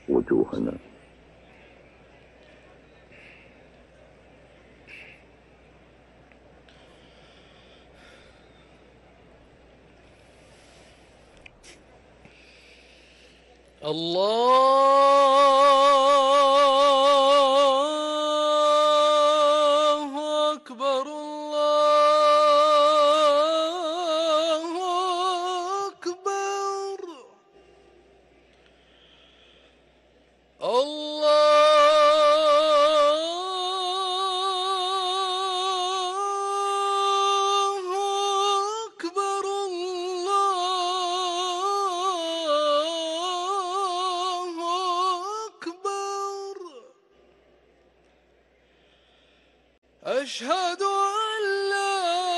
وجوهنا. الله أكبر الله أكبر الله أكبر الله أكبر أشهد أن لا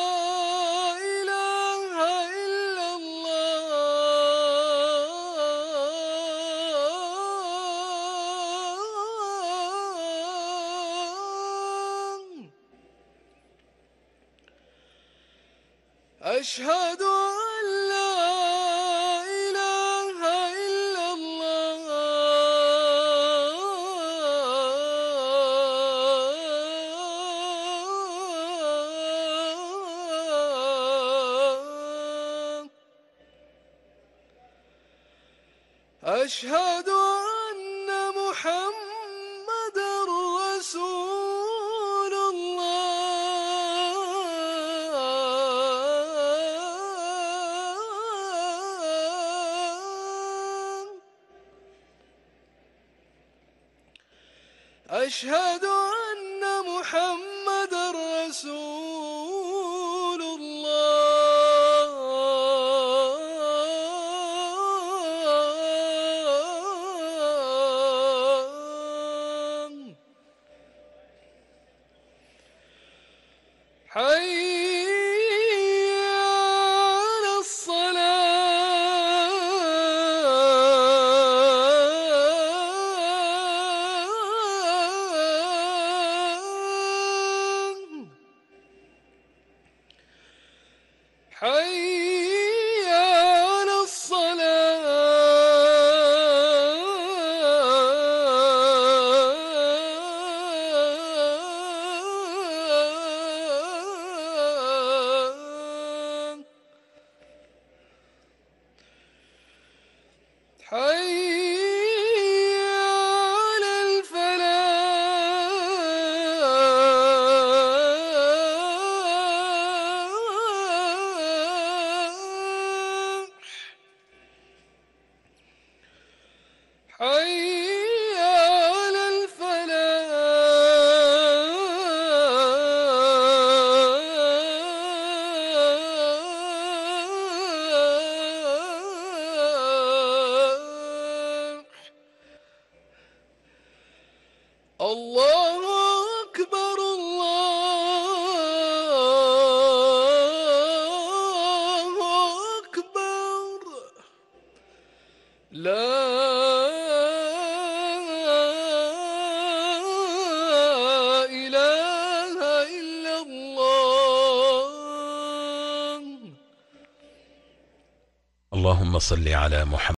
إله إلا الله أشهد أن لا إله إلا الله أشهد أن محمدا رسول الله أشهد أن محمدا رسول الله حي على الصلاة حي على الصلاة حي على الفلاح حي على الفلاح الله أكبر الله أكبر لا إله إلا الله. اللهم صل على محمد